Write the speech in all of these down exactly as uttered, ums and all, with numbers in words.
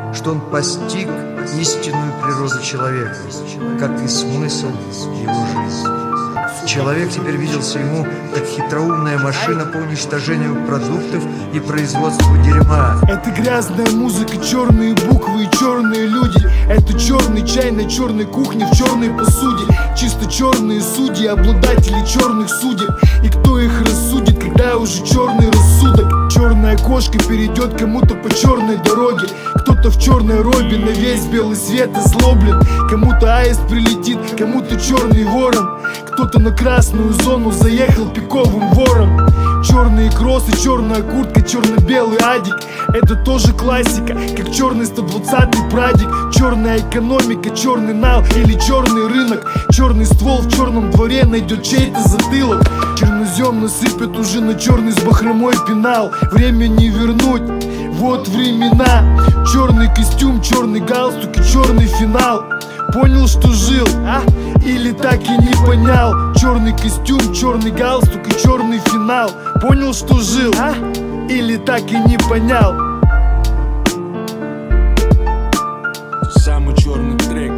что он постиг истинную природу человека, как и смысл его жизни. Человек теперь виделся ему как хитроумная машина по уничтожению продуктов и производству дерьма. Это грязная музыка, черные буквы и черные люди. Это черный чай на черной кухне в черной посуде. Чисто черные судьи, обладатели черных судеб. И кто их рассудит, когда уже черный рассудок? Черная кошка перейдет кому-то по черной дороге. Кто-то в черной робе на весь белый свет озлоблен. Кому-то аист прилетит, кому-то черный ворон. Кто-то на красную зону заехал пиковым вором. Черные кроссы, черная куртка, черно-белый адик. Это тоже классика, как черный сто двадцатый прадик. Черная экономика, черный нал или черный рынок. Черный ствол в черном дворе найдет чей-то затылок. Чернозем насыпят уже на черный с бахромой пенал. Время не вернуть, вот времена. Черный костюм, черный галстук и черный финал. Понял, что жил, а? Или так и не понял? Черный костюм, черный галстук и черный финал. Понял, что жил, а? Или так и не понял? Самый черный трек.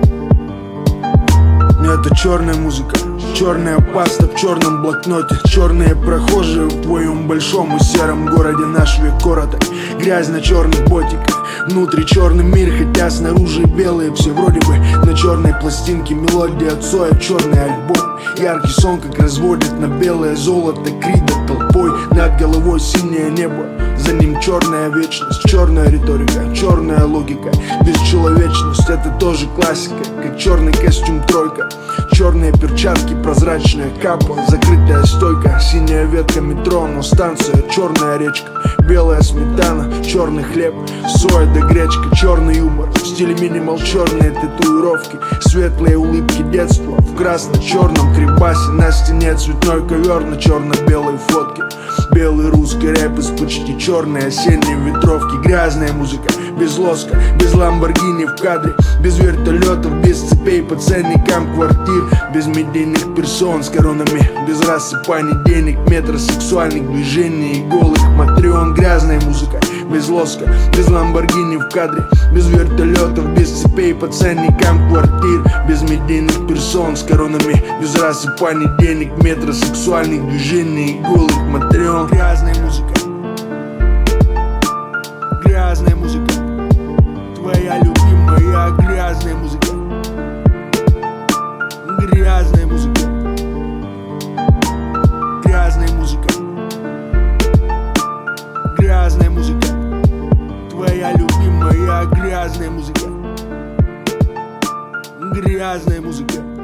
Это черная музыка, черная паста в черном блокноте. Черные прохожие в твоем большом и сером городе. Наш век короток, грязь на черных ботиках. Внутри черный мир, хотя снаружи белые все вроде бы. На черной пластинке мелодия от Цоя, черный альбом. Яркий сон, как разводит на белое золото Крида толпой. Над головой синее небо, за ним черная вечность. Черная риторика, черная логика, бесчеловечность. Это тоже классика, как черный костюм тройка. Черные перчатки, прозрачная капа, закрытая стойка. Синяя ветка метро, но станция черная речка. Белая сметана, черный хлеб, соя да гречка. Черный юмор, в стиле минимал, черные татуировки. Светлые улыбки детства, в красно-черном крибасе. На стене цветной ковер на черно-белой фотке. Белый русский рэп из почти черной осенней ветровки. Грязная музыка, без лоска, без ламборгини в кадре. Без вертолетов, без цепей по ценникам квартир. Без медийных персон с коронами, без рассыпаний денег, метросексуальных движений и голых матрион. Грязная музыка, без лоска, без ламборгини в кадре. Без вертолетов, без цепей по ценникам квартир. Без медийных персон с коронами, без рассыпаний денег, метросексуальных движений и голых матрион. Грязная музыка, грязная музыка, твоя любимая грязная музыка. Грязная музыка, грязная музыка, грязная музыка, твоя любимая грязная музыка. Грязная музыка.